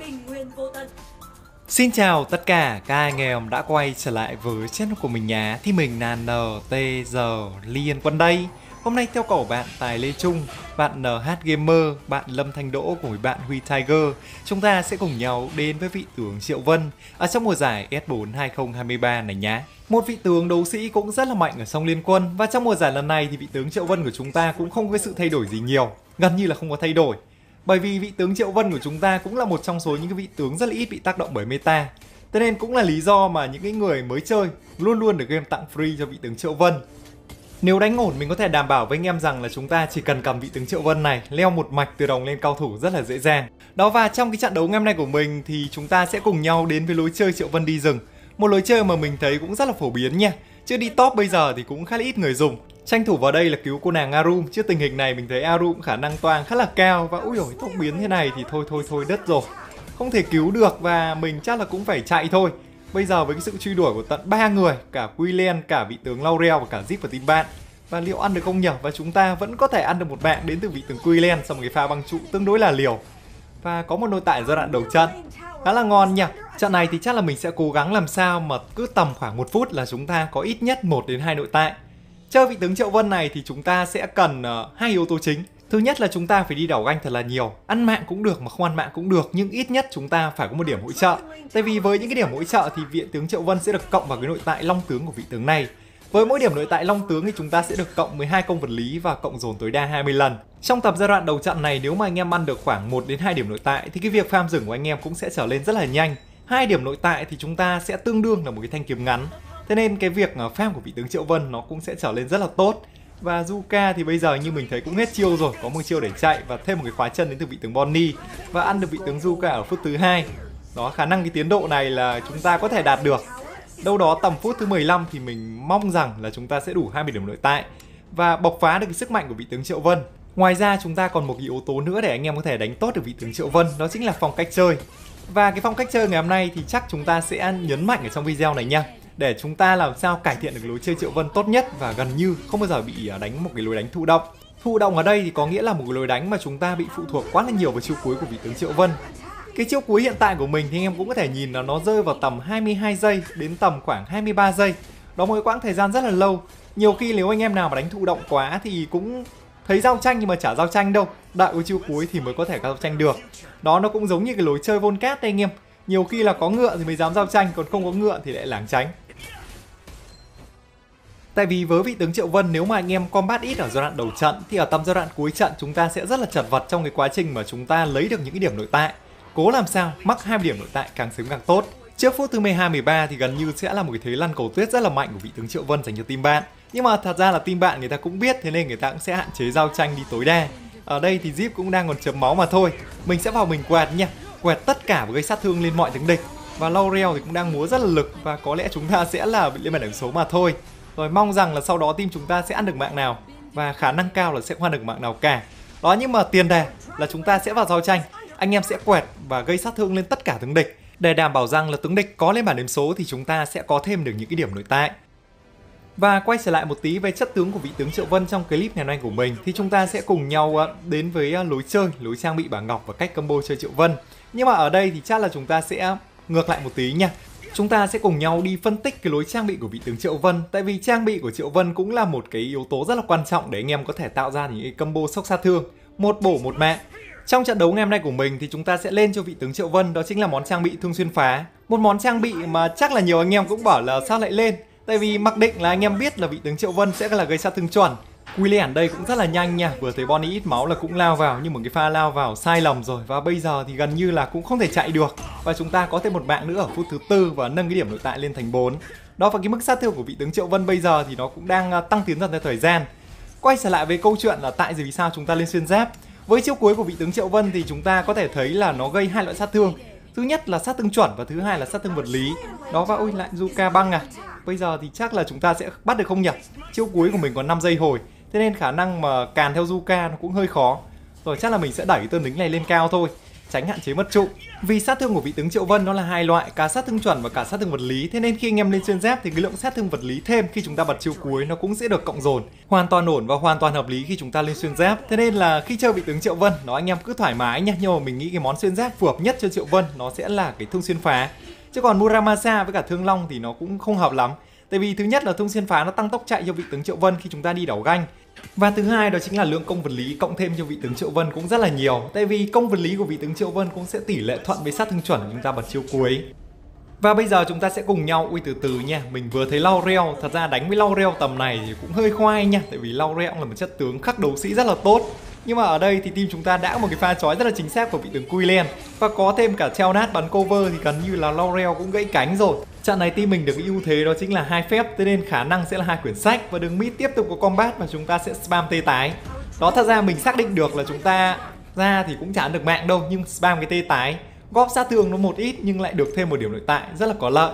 bình nguyên vô tận. Xin chào tất cả các anh em đã quay trở lại với channel của mình nhá. Thì mình là NTG Liên Quân đây. Hôm nay theo cậu bạn Tài Lê Trung, bạn NH Gamer, bạn Lâm Thanh Đỗ cùng với bạn Huy Tiger, chúng ta sẽ cùng nhau đến với vị tướng Triệu Vân ở trong mùa giải S4 2023 này nhá. Một vị tướng đấu sĩ cũng rất là mạnh ở trong Liên Quân, và trong mùa giải lần này thì vị tướng Triệu Vân của chúng ta cũng không có sự thay đổi gì nhiều, gần như là không có thay đổi. Bởi vì vị tướng Triệu Vân của chúng ta cũng là một trong số những cái vị tướng rất là ít bị tác động bởi meta. Thế nên cũng là lý do mà những cái người mới chơi luôn luôn được game tặng free cho vị tướng Triệu Vân. Nếu đánh ổn, mình có thể đảm bảo với anh em rằng là chúng ta chỉ cần cầm vị tướng Triệu Vân này leo một mạch từ đồng lên cao thủ rất là dễ dàng. Đó, và trong cái trận đấu ngày hôm nay của mình thì chúng ta sẽ cùng nhau đến với lối chơi Triệu Vân đi rừng. Một lối chơi mà mình thấy cũng rất là phổ biến nha. Chứ đi top bây giờ thì cũng khá là ít người dùng. Tranh thủ vào đây là cứu cô nàng Arum, chứ tình hình này mình thấy Arum cũng khả năng toang khá là cao. Và ui dồi, tốc biến thế này thì thôi đất rồi, không thể cứu được và mình chắc là cũng phải chạy thôi. Bây giờ với cái sự truy đuổi của tận 3 người, cả Quillen, cả vị tướng Laurel và cả Zip và team bạn, và liệu ăn được không nhỉ? Và chúng ta vẫn có thể ăn được một bạn đến từ vị tướng Quillen sau một cái pha băng trụ tương đối là liều. Và có một nội tại giai đoạn đầu trận khá là ngon nha. Trận này thì chắc là mình sẽ cố gắng làm sao mà cứ tầm khoảng 1 phút là chúng ta có ít nhất 1 đến 2 nội tại. Chơi vị tướng Triệu Vân này thì chúng ta sẽ cần hai yếu tố chính. Thứ nhất là chúng ta phải đi đảo ganh thật là nhiều. Ăn mạng cũng được mà không ăn mạng cũng được, nhưng ít nhất chúng ta phải có một điểm hỗ trợ. Tại vì với những cái điểm hỗ trợ thì vị tướng Triệu Vân sẽ được cộng vào cái nội tại long tướng của vị tướng này. Với mỗi điểm nội tại long tướng thì chúng ta sẽ được cộng 12 công vật lý và cộng dồn tối đa 20 lần. Trong tập giai đoạn đầu trận này, nếu mà anh em ăn được khoảng 1 đến 2 điểm nội tại thì cái việc farm rừng của anh em cũng sẽ trở lên rất là nhanh. 2 điểm nội tại thì chúng ta sẽ tương đương là một cái thanh kiếm ngắn. Thế nên cái việc farm của vị tướng Triệu Vân nó cũng sẽ trở lên rất là tốt. Và Zuka thì bây giờ như mình thấy cũng hết chiêu rồi, có một chiêu để chạy và thêm một cái khóa chân đến từ vị tướng Bonnie và ăn được vị tướng Zuka ở phút thứ 2. Đó, khả năng cái tiến độ này là chúng ta có thể đạt được. Đâu đó tầm phút thứ 15 thì mình mong rằng là chúng ta sẽ đủ 20 điểm nội tại và bộc phá được cái sức mạnh của vị tướng Triệu Vân. Ngoài ra chúng ta còn một cái yếu tố nữa để anh em có thể đánh tốt được vị tướng Triệu Vân, đó chính là phong cách chơi. Và cái phong cách chơi ngày hôm nay thì chắc chúng ta sẽ nhấn mạnh ở trong video này nha, để chúng ta làm sao cải thiện được lối chơi Triệu Vân tốt nhất và gần như không bao giờ bị đánh một cái lối đánh thụ động. Thụ động ở đây thì có nghĩa là một cái lối đánh mà chúng ta bị phụ thuộc quá là nhiều vào chiêu cuối của vị tướng Triệu Vân. Cái chiêu cuối hiện tại của mình thì anh em cũng có thể nhìn là nó rơi vào tầm 22 giây đến tầm khoảng 23 giây. Đó, một cái quãng thời gian rất là lâu. Nhiều khi nếu anh em nào mà đánh thụ động quá thì cũng thấy giao tranh nhưng mà chả giao tranh đâu. Đợi cái chiêu cuối thì mới có thể giao tranh được. Đó, nó cũng giống như cái lối chơi Volcat đây anh em. Nhiều khi là có ngựa thì mới dám giao tranh, còn không có ngựa thì lại lảng tránh. Tại vì với vị tướng Triệu Vân, nếu mà anh em combat ít ở giai đoạn đầu trận thì ở tầm giai đoạn cuối trận chúng ta sẽ rất là chật vật trong cái quá trình mà chúng ta lấy được những cái điểm nội tại. Cố làm sao mắc 2 điểm nội tại càng sớm càng tốt. Trước phút thứ 12-13 thì gần như sẽ là một cái thế lăn cầu tuyết rất là mạnh của vị tướng Triệu Vân dành cho team bạn. Nhưng mà thật ra là team bạn người ta cũng biết, thế nên người ta cũng sẽ hạn chế giao tranh đi tối đa. Ở đây thì Zip cũng đang còn chấm máu mà thôi. Mình sẽ vào mình quẹt nha, quẹt tất cả và gây sát thương lên mọi tướng địch. Và Laurel thì cũng đang múa rất là lực và có lẽ chúng ta sẽ là lên bàn điểm số mà thôi. Rồi mong rằng là sau đó team chúng ta sẽ ăn được mạng nào và khả năng cao là sẽ không ăn được mạng nào cả. Đó, nhưng mà tiền đề là chúng ta sẽ vào giao tranh. Anh em sẽ quẹt và gây sát thương lên tất cả tướng địch để đảm bảo rằng là tướng địch có lên bảng điểm số thì chúng ta sẽ có thêm được những cái điểm nội tại. Và quay trở lại một tí về chất tướng của vị tướng Triệu Vân trong clip ngày hôm nay của mình thì chúng ta sẽ cùng nhau đến với lối chơi, lối trang bị bảng ngọc và cách combo chơi Triệu Vân. Nhưng mà ở đây thì chắc là chúng ta sẽ ngược lại một tí nha. Chúng ta sẽ cùng nhau đi phân tích cái lối trang bị của vị tướng Triệu Vân. Tại vì trang bị của Triệu Vân cũng là một cái yếu tố rất là quan trọng để anh em có thể tạo ra những cái combo sốc sát thương, một bổ một mạng. Trong trận đấu ngày hôm nay của mình thì chúng ta sẽ lên cho vị tướng Triệu Vân, đó chính là món trang bị thương xuyên phá. Một món trang bị mà chắc là nhiều anh em cũng bảo là sao lại lên. Tại vì mặc định là anh em biết là vị tướng Triệu Vân sẽ là gây sát thương chuẩn. Quillen đây cũng rất là nhanh nha, vừa thấy Bonnie ít máu là cũng lao vào, nhưng mà cái pha lao vào sai lầm rồi. Và bây giờ thì gần như là cũng không thể chạy được. Và chúng ta có thêm một mạng nữa ở phút thứ 4 và nâng cái điểm nội tại lên thành 4. Đó, và cái mức sát thương của vị tướng Triệu Vân bây giờ thì nó cũng đang tăng tiến dần theo thời gian. Quay trở lại với câu chuyện là tại vì sao chúng ta lên xuyên giáp. Với chiêu cuối của vị tướng Triệu Vân thì chúng ta có thể thấy là nó gây hai loại sát thương. Thứ nhất là sát thương chuẩn và thứ hai là sát thương vật lý. Đó, và ôi lại Zuka băng à. Bây giờ thì chắc là chúng ta sẽ bắt được không nhỉ? Chiêu cuối của mình còn 5 giây hồi. Thế nên khả năng mà càn theo Zuka nó cũng hơi khó. Rồi chắc là mình sẽ đẩy tên lính này lên cao thôi. tránh hạn chế mất trụ. Vì sát thương của vị tướng Triệu Vân nó là hai loại, cả sát thương chuẩn và cả sát thương vật lý, thế nên khi anh em lên xuyên giáp thì cái lượng sát thương vật lý thêm khi chúng ta bật chiêu cuối nó cũng sẽ được cộng dồn, hoàn toàn ổn và hoàn toàn hợp lý khi chúng ta lên xuyên giáp. Thế nên là khi chơi vị tướng Triệu Vân nó anh em cứ thoải mái nha, nhưng mà mình nghĩ cái món xuyên giáp phù hợp nhất cho Triệu Vân nó sẽ là cái thương xuyên phá. Chứ còn Muramasa với cả thương long thì nó cũng không hợp lắm. Tại vì thứ nhất là thương xuyên phá nó tăng tốc chạy cho vị tướng Triệu Vân khi chúng ta đi đảo ganh. Và thứ hai đó chính là lượng công vật lý cộng thêm cho vị tướng Triệu Vân cũng rất là nhiều. Tại vì công vật lý của vị tướng Triệu Vân cũng sẽ tỷ lệ thuận với sát thương chuẩn của chúng ta bật chiêu cuối. Và bây giờ chúng ta sẽ cùng nhau ui từ từ nha. Mình vừa thấy Laurel, thật ra đánh với Laurel tầm này thì cũng hơi khoai nha. Tại vì Laurel là một chất tướng khắc đấu sĩ rất là tốt. Nhưng mà ở đây thì team chúng ta đã có một cái pha chói rất là chính xác của vị tướng Quillen. Và có thêm cả treo nát bắn cover thì gần như là Laurel cũng gãy cánh rồi. Trận này team mình được cái ưu thế đó chính là hai phép, thế nên khả năng sẽ là hai quyển sách. Và đường mid tiếp tục có combat và chúng ta sẽ spam tê tái. Đó, thật ra mình xác định được là chúng ta ra thì cũng chả được mạng đâu, nhưng spam cái tê tái góp sát thương nó một ít nhưng lại được thêm một điểm nội tại, rất là có lợi.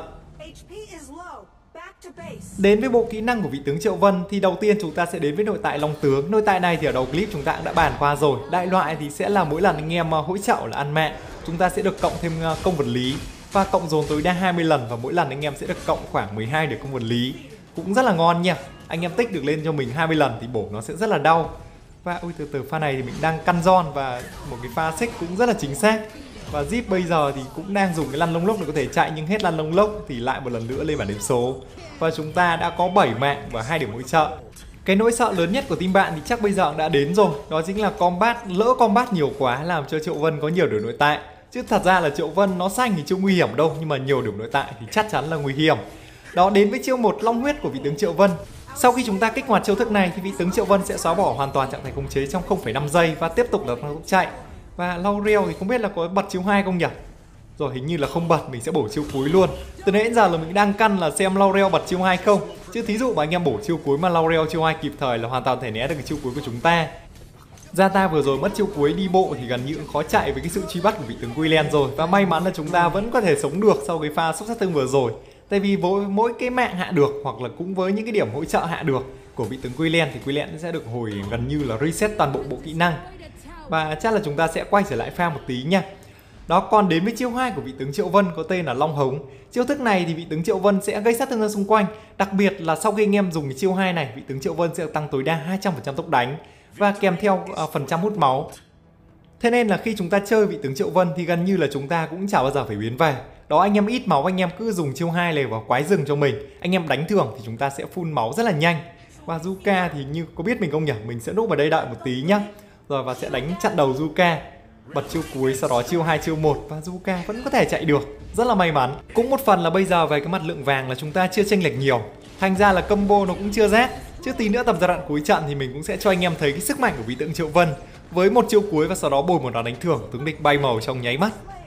Đến với bộ kỹ năng của vị tướng Triệu Vân thì đầu tiên chúng ta sẽ đến với nội tại Long Tướng. Nội tại này thì ở đầu clip chúng ta cũng đã bàn qua rồi. Đại loại thì sẽ là mỗi lần anh em hỗ trợ là ăn mạng, chúng ta sẽ được cộng thêm công vật lý và cộng dồn tối đa 20 lần, và mỗi lần anh em sẽ được cộng khoảng 12 điểm công vật lý. Cũng rất là ngon nha. Anh em tích được lên cho mình 20 lần thì bổ nó sẽ rất là đau. Và ui từ từ, pha này thì mình đang căn giòn và một cái pha xích cũng rất là chính xác. Và Zip bây giờ thì cũng đang dùng cái lăn lông lốc để có thể chạy, nhưng hết lăn lông lốc thì lại một lần nữa lên bảng điểm số. Và chúng ta đã có 7 mạng và 2 điểm hỗ trợ. Cái nỗi sợ lớn nhất của team bạn thì chắc bây giờ đã đến rồi. Đó chính là combat, lỡ combat nhiều quá làm cho Triệu Vân có nhiều điểm nội tại. Chứ thật ra là Triệu Vân nó xanh thì chưa nguy hiểm đâu, nhưng mà nhiều điểm nội tại thì chắc chắn là nguy hiểm. Đó, đến với chiêu 1 Long Huyết của vị tướng Triệu Vân. Sau khi chúng ta kích hoạt chiêu thức này thì vị tướng Triệu Vân sẽ xóa bỏ hoàn toàn trạng thái khống chế trong 0,5 giây và tiếp tục là tăng tốc chạy. Và Laurel thì không biết là có bật chiêu 2 không nhỉ? Rồi hình như là không bật, mình sẽ bổ chiêu cuối luôn. Từ nãy đến giờ là mình đang căn là xem Laurel bật chiêu 2 không. Chứ thí dụ mà anh em bổ chiêu cuối mà Laurel chiêu 2 kịp thời là hoàn toàn thể né được cái chiêu cuối của chúng ta. Zata vừa rồi mất chiêu cuối đi bộ thì gần như cũng khó chạy với cái sự truy bắt của vị tướng Quillen rồi. Và may mắn là chúng ta vẫn có thể sống được sau cái pha sốc sát thương vừa rồi. Tại vì với mỗi cái mạng hạ được hoặc là cũng với những cái điểm hỗ trợ hạ được của vị tướng Quillen thì Quillen sẽ được hồi gần như là reset toàn bộ kỹ năng. Và chắc là chúng ta sẽ quay trở lại pha một tí nha. Đó, còn đến với chiêu 2 của vị tướng Triệu Vân có tên là Long Hống. Chiêu thức này thì vị tướng Triệu Vân sẽ gây sát thương ra xung quanh. Đặc biệt là sau khi anh em dùng cái chiêu 2 này, vị tướng Triệu Vân sẽ tăng tối đa 200% tốc đánh và kèm theo phần trăm hút máu. Thế nên là khi chúng ta chơi vị tướng Triệu Vân thì gần như là chúng ta cũng chả bao giờ phải biến về. Đó, anh em ít máu anh em cứ dùng chiêu 2 này vào quái rừng cho mình. Anh em đánh thường thì chúng ta sẽ full máu rất là nhanh. Và Zuka thì như có biết mình không nhỉ? Mình sẽ núp vào đây đợi một tí nhá. Rồi và sẽ đánh chặn đầu Zuka. Bật chiêu cuối, sau đó chiêu 2 chiêu 1 và Zuka vẫn có thể chạy được. Rất là may mắn. Cũng một phần là bây giờ về cái mặt lượng vàng là chúng ta chưa chênh lệch nhiều. Thành ra là combo nó cũng chưa rác. Chứ tí nữa tầm giai đoạn cuối trận thì mình cũng sẽ cho anh em thấy cái sức mạnh của vị tướng Triệu Vân. Với một chiêu cuối và sau đó bồi một đòn đánh thưởng, tướng địch bay màu trong nháy mắt.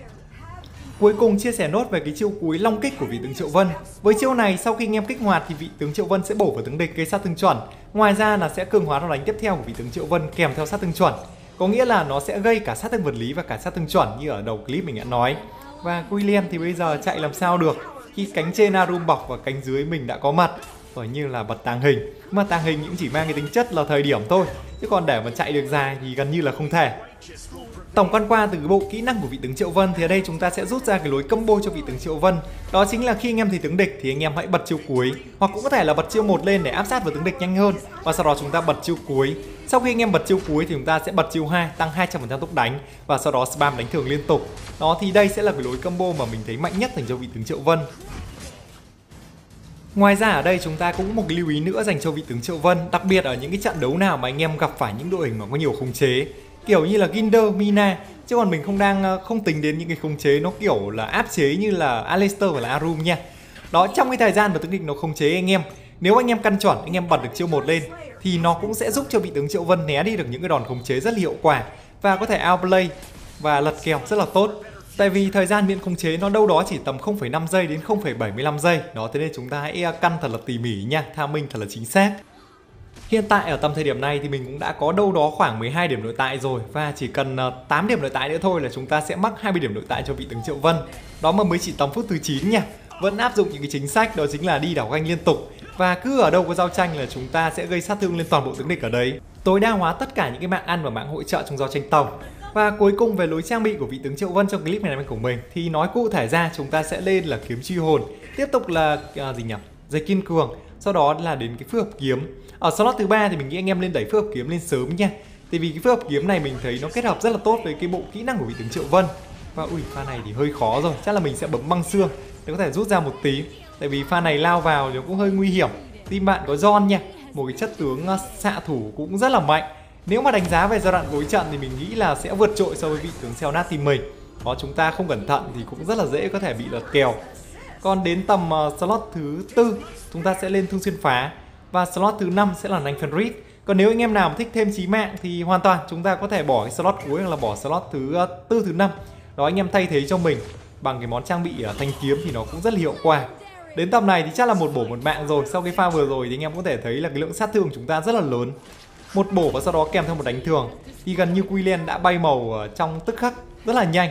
Cuối cùng chia sẻ nốt về cái chiêu cuối long kích của vị tướng Triệu Vân. Với chiêu này sau khi anh em kích hoạt thì vị tướng Triệu Vân sẽ bổ vào tướng địch gây sát thương chuẩn. Ngoài ra là sẽ cường hóa đòn đánh tiếp theo của vị tướng Triệu Vân kèm theo sát thương chuẩn. Có nghĩa là nó sẽ gây cả sát thương vật lý và cả sát thương chuẩn như ở đầu clip mình đã nói. Và Quillen thì bây giờ chạy làm sao được khi cánh trên Arum bọc và cánh dưới mình đã có mặt. Rồi như là bật tàng hình. Nhưng mà tàng hình cũng chỉ mang cái tính chất là thời điểm thôi. Chứ còn để mà chạy được dài thì gần như là không thể. Tổng quan qua từ cái bộ kỹ năng của vị tướng Triệu Vân thì ở đây chúng ta sẽ rút ra cái lối combo cho vị tướng Triệu Vân. Đó chính là khi anh em thấy tướng địch thì anh em hãy bật chiêu cuối, hoặc cũng có thể là bật chiêu 1 lên để áp sát vào tướng địch nhanh hơn. Và sau đó chúng ta bật chiêu cuối. Sau khi anh em bật chiêu cuối thì chúng ta sẽ bật chiêu 2 tăng 200% tốc đánh và sau đó spam đánh thường liên tục. Đó thì đây sẽ là cái lối combo mà mình thấy mạnh nhất dành cho vị tướng Triệu Vân. Ngoài ra ở đây chúng ta cũng có một cái lưu ý nữa dành cho vị tướng Triệu Vân, đặc biệt ở những cái trận đấu nào mà anh em gặp phải những đội hình mà có nhiều khống chế, kiểu như là Ginder, Mina, chứ còn mình không tính đến những cái khống chế nó kiểu là áp chế như là Aleister và là Arum nha. Đó, trong cái thời gian mà tướng địch nó khống chế anh em, nếu anh em căn chuẩn, anh em bật được chiêu 1 lên thì nó cũng sẽ giúp cho vị tướng Triệu Vân né đi được những cái đòn khống chế rất là hiệu quả và có thể outplay và lật kèo rất là tốt. Tại vì thời gian miễn khống chế nó đâu đó chỉ tầm 0,5 giây đến 0,75 giây. Đó, thế nên chúng ta hãy căn thật là tỉ mỉ nha, tham minh thật là chính xác. Hiện tại ở tầm thời điểm này thì mình cũng đã có đâu đó khoảng 12 điểm nội tại rồi. Và chỉ cần 8 điểm nội tại nữa thôi là chúng ta sẽ mắc 20 điểm nội tại cho vị tướng Triệu Vân. Đó mà mới chỉ tầm phút thứ 9 nha. Vẫn áp dụng những cái chính sách đó chính là đi đảo ganh liên tục. Và cứ ở đâu có giao tranh là chúng ta sẽ gây sát thương lên toàn bộ tướng địch ở đấy. Tối đa hóa tất cả những cái mạng ăn và mạng hỗ trợ trong giao tranh tổng. Và cuối cùng về lối trang bị của vị tướng Triệu Vân trong clip này của mình thì nói cụ thể ra chúng ta sẽ lên là kiếm truy hồn, tiếp tục là dây kiên cường, sau đó là đến cái phước hợp kiếm. Ở slot thứ 3 thì mình nghĩ anh em nên đẩy phước hợp kiếm lên sớm nha. Tại vì cái phước hợp kiếm này mình thấy nó kết hợp rất là tốt với cái bộ kỹ năng của vị tướng Triệu Vân. Và ui, pha này thì hơi khó rồi, chắc là mình sẽ bấm băng xương để có thể rút ra một tí. Tại vì pha này lao vào nó cũng hơi nguy hiểm. Team bạn có John nha, một cái chất tướng xạ thủ cũng rất là mạnh. Nếu mà đánh giá về giai đoạn cuối trận thì mình nghĩ là sẽ vượt trội so với vị tướng Xeo Nát team mình. Có chúng ta không cẩn thận thì cũng rất là dễ có thể bị lật kèo. Còn đến tầm slot thứ 4 chúng ta sẽ lên Thương Xuyên Phá. Và slot thứ 5 sẽ là Nanh Fenris. Còn nếu anh em nào thích thêm chí mạng thì hoàn toàn chúng ta có thể bỏ cái slot cuối hoặc là bỏ slot thứ 4, thứ 5. Đó anh em thay thế cho mình bằng cái món trang bị thanh kiếm thì nó cũng rất là hiệu quả. Đến tầm này thì chắc là một bổ một mạng rồi. Sau cái pha vừa rồi thì anh em có thể thấy là cái lượng sát thương của chúng ta rất là lớn. Một bổ và sau đó kèm theo một đánh thường thì gần như Quy Len đã bay màu trong tức khắc, rất là nhanh.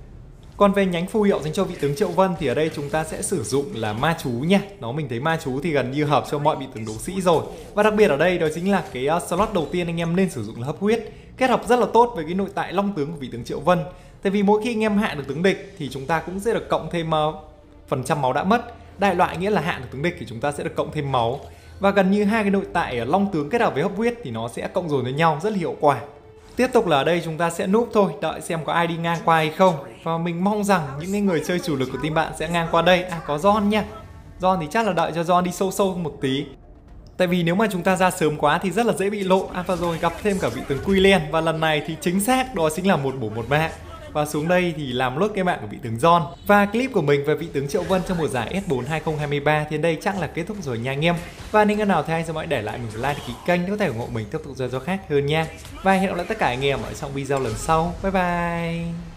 Còn về nhánh phù hiệu dành cho vị tướng Triệu Vân thì ở đây chúng ta sẽ sử dụng là ma chú nha. Mình thấy ma chú thì gần như hợp cho mọi vị tướng đấu sĩ rồi. Và đặc biệt ở đây đó chính là cái slot đầu tiên anh em nên sử dụng là hấp huyết, kết hợp rất là tốt với cái nội tại long tướng của vị tướng Triệu Vân. Tại vì mỗi khi anh em hạ được tướng địch thì chúng ta cũng sẽ được cộng thêm phần trăm máu đã mất. Đại loại nghĩa là hạ được tướng địch thì chúng ta sẽ được cộng thêm máu. Và gần như hai cái nội tại long tướng kết hợp với hấp huyết thì nó sẽ cộng dồn với nhau rất là hiệu quả. Tiếp tục là ở đây chúng ta sẽ núp thôi, đợi xem có ai đi ngang qua hay không. Và mình mong rằng những người chơi chủ lực của team bạn sẽ ngang qua đây. Có John nha. John thì chắc là đợi cho John đi sâu sâu một tí. Tại vì nếu mà chúng ta ra sớm quá thì rất là dễ bị lộ. Và rồi gặp thêm cả vị tướng Quy Len. Và lần này thì chính xác đó chính là một bổ một mạng. Và xuống đây thì làm lốt cái mạng của vị tướng John. Và clip của mình về vị tướng Triệu Vân trong mùa giải S4 2023 thì đây chắc là kết thúc rồi nha anh em. Và nếu nào thì anh sẽ hãy để lại mình một like, đăng ký kênh để có thể ủng hộ mình tiếp tục ra do khác hơn nha. Và hẹn gặp lại tất cả anh em ở trong video lần sau. Bye bye.